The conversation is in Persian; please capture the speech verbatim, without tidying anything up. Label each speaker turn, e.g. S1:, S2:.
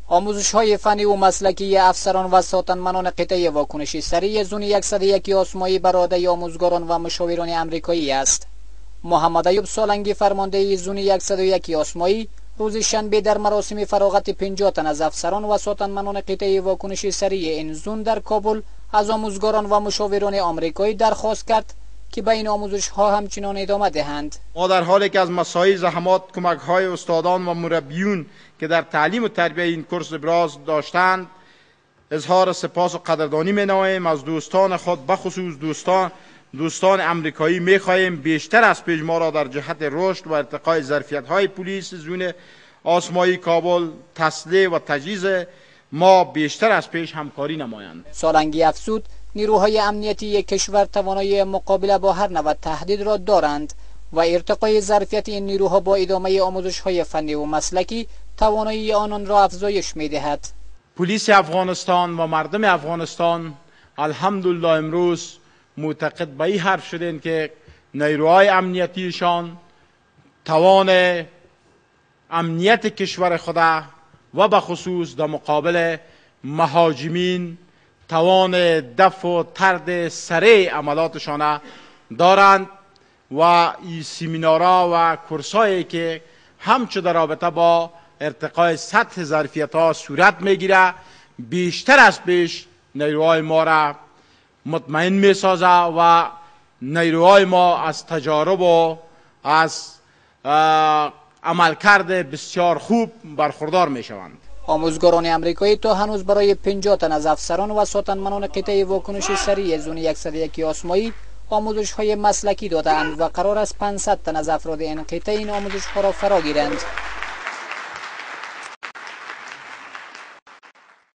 S1: آموزش های فنی و مسلکی افسران و ساتنمنان قطعه واکنشی سریع زون صد و یک آسمایی بر عهده آموزگاران و مشاوران امریکایی است. محمد ایوب سالنگی فرمانده زون صد و یک آسمایی روز شنبه در مراسم فراغت پنجاه تن از افسران و ساتنمنان قطعه واکنشی سریع این زون در کابل از آموزگاران و مشاوران آمریکایی درخواست کرد که به این آموزش ها همچنان ادامه دهند.
S2: ما در حالی که از مساعی زحمات کمک های استادان و مربیون که در تعلیم و تربیت این کورس ابراز داشتند اظهار سپاس و قدردانی می نماییم. از دوستان خود بخصوص دوستان دوستان امریکایی می خواهیم بیشتر از پیش ما را در جهت رشد و ارتقای ظرفیت های پلیس زون آسمایی کابل تسلیح و تجهیز ما بیشتر از پیش همکاری نمایند.
S1: سالنگی افزود نیروهای امنیتی کشور توانایی مقابله با هر نوع تهدید را دارند و ارتقای ظرفیت این نیروها با ادامه آموزش های فنی و مسلکی توانایی آنان را افزایش می دهد.
S2: پلیس افغانستان و مردم افغانستان الحمدلله امروز معتقد به این حرف شدند که نیروهای امنیتیشان توان امنیت کشور خود و به خصوص در مقابل مهاجمین توان دفع و طرد سریع عملاتشان دارند و این سمینارها و کورسایی که همچو در رابطه با ارتقای سطح ظرفیت ها صورت میگیره بیشتر از پیش نیروهای ما را مطمئن می سازه و نیروهای ما از تجارب و از عملکرد بسیار خوب برخوردار می شوند.
S1: آموزگاران امریکایی تا هنوز برای پنجاه تن از افسران و ساتنمنان قطعه واکنشی سریع زون صد و یک آسمایی آموزش های مسلکی دادند و قرار است پانصد تن از افراد این قطعه این آموزش ها را فرا گیرند.